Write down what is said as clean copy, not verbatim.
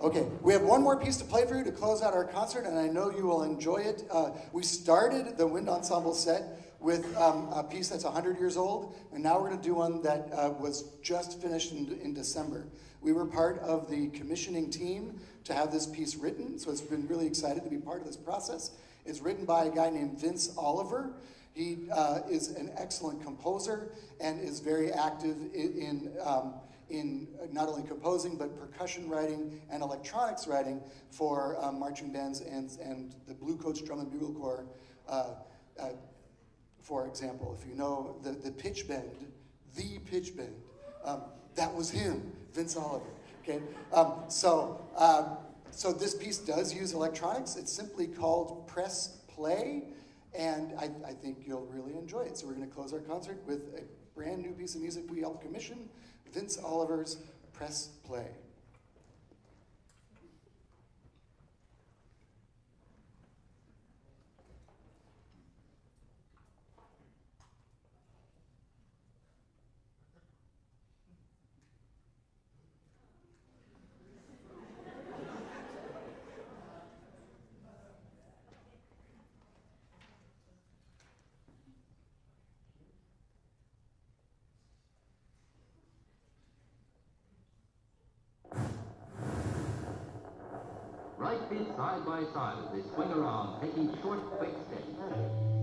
Okay, we have one more piece to play for you to close out our concert, and I know you will enjoy it. We started the Wind Ensemble set with a piece that's 100 years old, and now we're going to do one that was just finished in December. We were part of the commissioning team to have this piece written, so it's been really excited to be part of this process. It's written by a guy named Vince Oliver. He is an excellent composer and is very active in not only composing, but percussion writing and electronics writing for marching bands and the Blue Coats Drum and Bugle Corps, for example. If you know the pitch bend, that was him, Vince Oliver, okay? So this piece does use electronics. It's simply called Press Play, and I think you'll really enjoy it. So we're gonna close our concert with a brand new piece of music we helped commission, Vince Oliver's Press Play. Right feet side by side as they swing around, taking short, quick steps.